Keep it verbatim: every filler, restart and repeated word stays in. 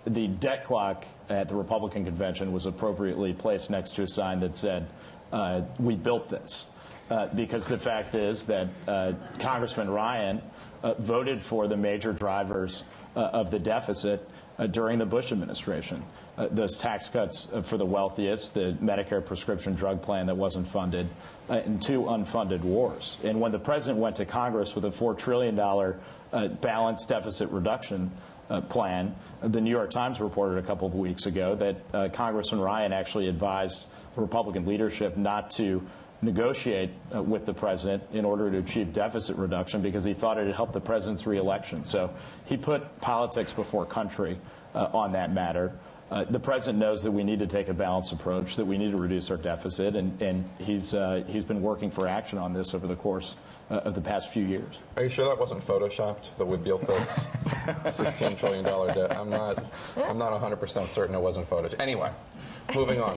the debt clock at the Republican convention was appropriately placed next to a sign that said, uh, we built this. Uh, because the fact is that uh, Congressman Ryan uh, voted for the major drivers uh, of the deficit uh, during the Bush administration. Uh, those tax cuts uh, for the wealthiest, the Medicare prescription drug plan that wasn't funded, uh, and two unfunded wars. And when the president went to Congress with a four trillion dollars uh, balanced deficit reduction uh, plan, the New York Times reported a couple of weeks ago that uh, Congressman Ryan actually advised the Republican leadership not to negotiate uh, with the president in order to achieve deficit reduction because he thought it would help the president's reelection. So he put politics before country uh, on that matter. Uh, the president knows that we need to take a balanced approach, that we need to reduce our deficit, and, and he's, uh, he's been working for action on this over the course uh, of the past few years. Are you sure that wasn't photoshopped, that we built this sixteen trillion dollar debt? I'm not, I'm not one hundred percent certain it wasn't photoshopped. Anyway, moving on.